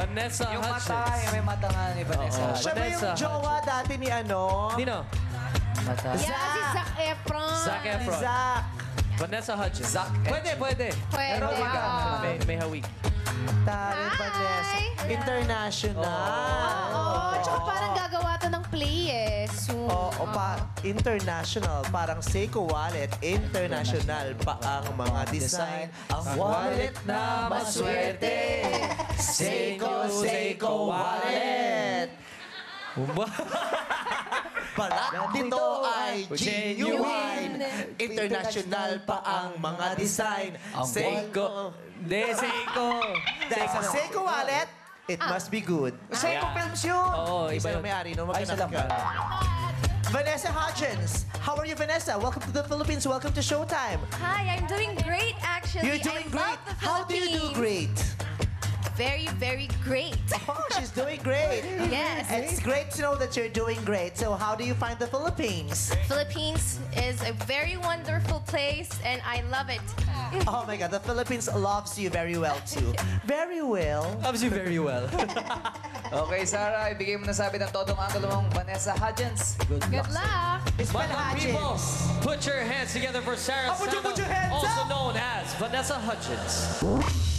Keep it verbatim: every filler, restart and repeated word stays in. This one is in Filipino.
Vanessa Yung Hutchins. mata, yung may mata nga ni Vanessa. Oo. Siya ba yung Vanessa jowa dati ni ano? Nino? Mata. Yeah, si Zac Efron. Zac Efron. Zac. Vanessa Hutchins. Zac Pwede, pwede. Pwede. Pero wag ka. oo. May, may hawig. Tari Hi. Vanessa. International. Oo, tsaka parang gagawa to ng play eh. Soon. Oo, pa, international. Parang Seiko Wallet, international pa ang mga design. Ang wallet na maswerte. Seiko, Seiko Wallet. Balat nito ay genuine. International pa ang mga design. Seiko. De, Seiko. Dahil sa Seiko Wallet, it must be good. Seiko Yeah. Films yun. Oo, iba Isa yun. yung may-ari. No? Ay, isa lang Magkanakat pala. ka. Vanessa Hutchins. How are you, Vanessa? Welcome to the Philippines. Welcome to Showtime. Hi, I'm doing great actually. You're doing I great. Love the How do you do Philippines. great? Very, very great. Oh, she's doing great. Yes. It's great to know that you're doing great. So how do you find the Philippines? Philippines is a very wonderful place and I love it. Oh my God, the Philippines loves you very well too. Very well. Loves you very well. Okay, Sarah, ibigay mo na sabi ng todong angulo mong Vanessa Hutchins. Good Good luck. It's But Van people, Hutchins. put your hands together for Sarah Oh, put your- Sandal, put your hands also up. known as Vanessa Hutchins.